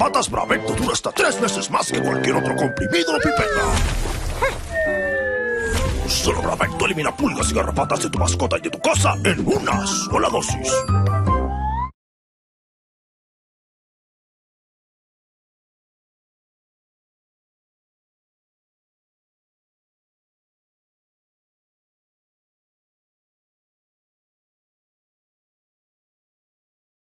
garrapatas Bravecto dura hasta 3 veces más que cualquier otro comprimido o pipeta. Solo Bravecto elimina pulgas y garrapatas de tu mascota y de tu casa en una sola dosis.